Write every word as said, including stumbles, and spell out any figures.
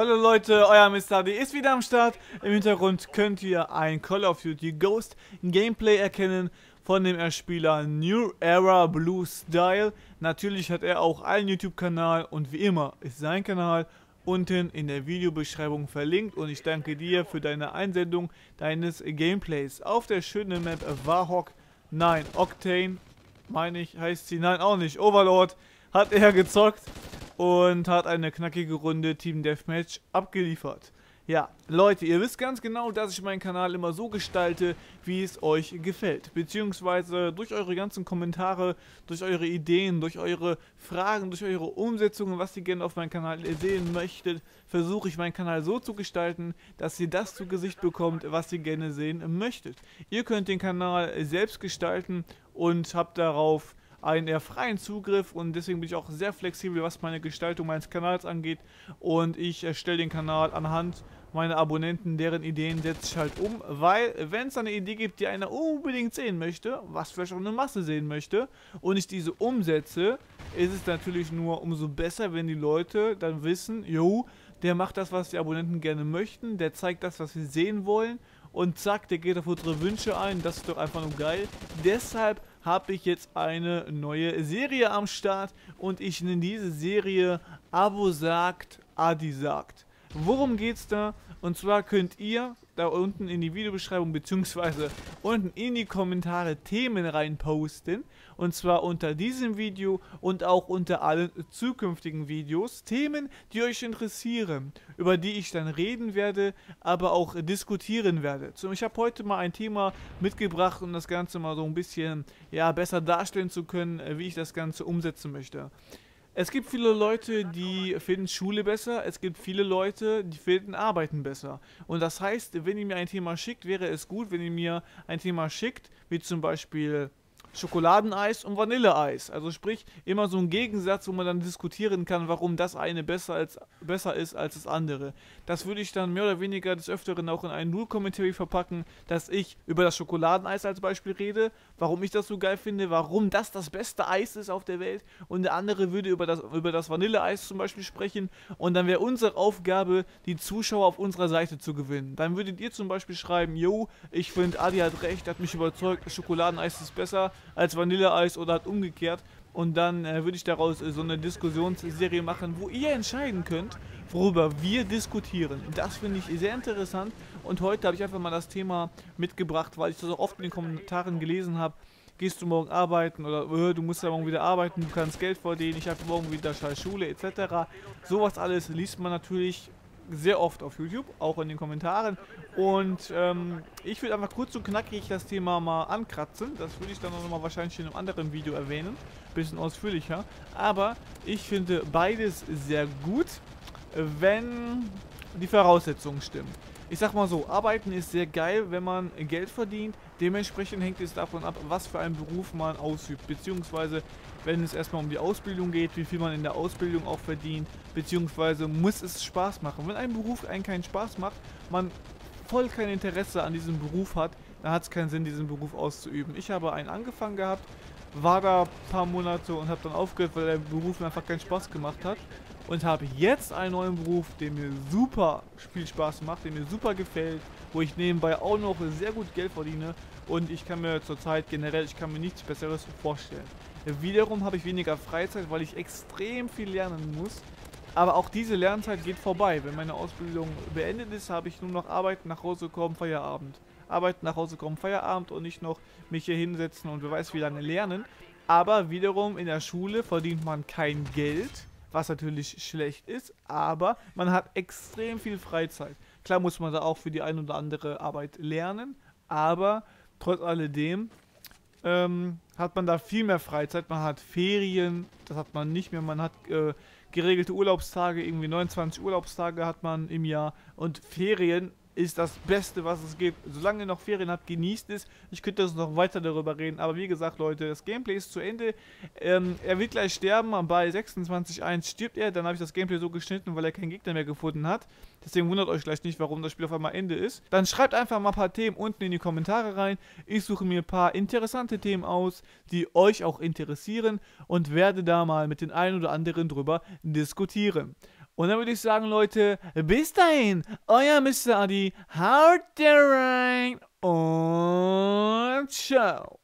Hallo Leute, euer Mister D ist wieder am Start. Im Hintergrund könnt ihr ein Call of Duty Ghost Gameplay erkennen von dem Spieler New Era Blue Style. Natürlich hat er auch einen YouTube-Kanal und wie immer ist sein Kanal unten in der Videobeschreibung verlinkt. Und ich danke dir für deine Einsendung deines Gameplays auf der schönen Map Warhawk. Nein, Octane, meine ich, heißt sie. Nein, auch nicht. Overlord hat er gezockt und hat eine knackige Runde Team Deathmatch abgeliefert. Ja, Leute, ihr wisst ganz genau, dass ich meinen Kanal immer so gestalte, wie es euch gefällt. Beziehungsweise durch eure ganzen Kommentare, durch eure Ideen, durch eure Fragen, durch eure Umsetzungen, was ihr gerne auf meinem Kanal sehen möchtet, versuche ich meinen Kanal so zu gestalten, dass ihr das zu Gesicht bekommt, was ihr gerne sehen möchtet. Ihr könnt den Kanal selbst gestalten und habt darauf einen eher freien Zugriff und deswegen bin ich auch sehr flexibel, was meine Gestaltung meines Kanals angeht, und ich erstelle den Kanal anhand meiner Abonnenten, deren Ideen setze ich halt um, weil wenn es eine Idee gibt, die einer unbedingt sehen möchte, was vielleicht auch eine Masse sehen möchte, und ich diese umsetze, ist es natürlich nur umso besser, wenn die Leute dann wissen, jo, der macht das, was die Abonnenten gerne möchten, der zeigt das, was wir sehen wollen, und zack, der geht auf unsere Wünsche ein. Das ist doch einfach nur geil. Deshalb habe ich jetzt eine neue Serie am Start und ich nenne diese Serie Abo sagt, Adi sagt. Worum geht's da? Und zwar könnt ihr da unten in die Videobeschreibung bzw. unten in die Kommentare Themen rein posten. Und zwar unter diesem Video und auch unter allen zukünftigen Videos. Themen, die euch interessieren, über die ich dann reden werde, aber auch diskutieren werde. Ich habe heute mal ein Thema mitgebracht, um das Ganze mal so ein bisschen ja, besser darstellen zu können, wie ich das Ganze umsetzen möchte. Es gibt viele Leute, die finden Schule besser, es gibt viele Leute, die finden Arbeiten besser. Und das heißt, wenn ihr mir ein Thema schickt, wäre es gut, wenn ihr mir ein Thema schickt, wie zum Beispiel Schokoladeneis und Vanilleeis. Also sprich, immer so ein Gegensatz, wo man dann diskutieren kann, warum das eine besser, als, besser ist als das andere. Das würde ich dann mehr oder weniger des Öfteren auch in einen Rule-Commentary verpacken, dass ich über das Schokoladeneis als Beispiel rede, warum ich das so geil finde, warum das das beste Eis ist auf der Welt, und der andere würde über das, über das Vanilleeis zum Beispiel sprechen, und dann wäre unsere Aufgabe, die Zuschauer auf unserer Seite zu gewinnen. Dann würdet ihr zum Beispiel schreiben, yo, ich finde, Adi hat recht, hat mich überzeugt, Schokoladeneis ist besser als Vanilleeis oder halt umgekehrt, und dann äh, würde ich daraus äh, so eine Diskussionsserie machen, wo ihr entscheiden könnt, worüber wir diskutieren. Das finde ich sehr interessant, und heute habe ich einfach mal das Thema mitgebracht, weil ich das auch oft in den Kommentaren gelesen habe. Gehst du morgen arbeiten, oder äh, du musst ja morgen wieder arbeiten, du kannst Geld verdienen, ich habe morgen wieder scheiß Schule et cetera. Sowas alles liest man natürlich sehr oft auf YouTube, auch in den Kommentaren, und ähm, ich will einfach kurz und knackig das Thema mal ankratzen. Das würde ich dann auch nochmal wahrscheinlich in einem anderen Video erwähnen, bisschen ausführlicher, aber ich finde beides sehr gut, wenn die Voraussetzungen stimmen. Ich sag mal so, arbeiten ist sehr geil, wenn man Geld verdient. Dementsprechend hängt es davon ab, was für einen Beruf man ausübt. Beziehungsweise, wenn es erstmal um die Ausbildung geht, wie viel man in der Ausbildung auch verdient. Beziehungsweise muss es Spaß machen. Wenn ein Beruf einen keinen Spaß macht, man voll kein Interesse an diesem Beruf hat, dann hat es keinen Sinn, diesen Beruf auszuüben. Ich habe einen angefangen gehabt, war da ein paar Monate und habe dann aufgehört, weil der Beruf mir einfach keinen Spaß gemacht hat. Und habe jetzt einen neuen Beruf, der mir super viel Spaß macht, der mir super gefällt, wo ich nebenbei auch noch sehr gut Geld verdiene, und ich kann mir zurzeit generell, ich kann mir nichts Besseres vorstellen. Wiederum habe ich weniger Freizeit, weil ich extrem viel lernen muss, aber auch diese Lernzeit geht vorbei. Wenn meine Ausbildung beendet ist, habe ich nur noch Arbeit, nach Hause kommen, Feierabend. Arbeit, nach Hause kommen, Feierabend, und nicht noch mich hier hinsetzen und wer weiß wie lange lernen. Aber wiederum in der Schule verdient man kein Geld, was natürlich schlecht ist, aber man hat extrem viel Freizeit. Klar muss man da auch für die ein oder andere Arbeit lernen, aber trotz alledem ähm, hat man da viel mehr Freizeit. Man hat Ferien, das hat man nicht mehr, man hat äh, geregelte Urlaubstage, irgendwie neunundzwanzig Urlaubstage hat man im Jahr, und Ferien ist das Beste, was es gibt. Solange ihr noch Ferien habt, genießt es. Ich könnte das noch weiter darüber reden, aber wie gesagt, Leute, das Gameplay ist zu Ende. Ähm, er wird gleich sterben, bei sechsundzwanzig Punkt eins stirbt er, dann habe ich das Gameplay so geschnitten, weil er keinen Gegner mehr gefunden hat. Deswegen wundert euch gleich nicht, warum das Spiel auf einmal Ende ist. Dann schreibt einfach mal ein paar Themen unten in die Kommentare rein. Ich suche mir ein paar interessante Themen aus, die euch auch interessieren, und werde da mal mit den einen oder anderen drüber diskutieren. Und dann würde ich sagen, Leute, bis dahin, euer Mister Adi, haut rein und ciao.